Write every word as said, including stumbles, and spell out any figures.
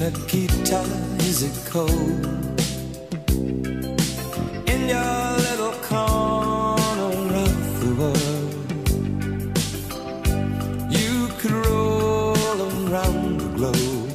Nikita, is it cold? In your little corner of the world, you could roll around the globe.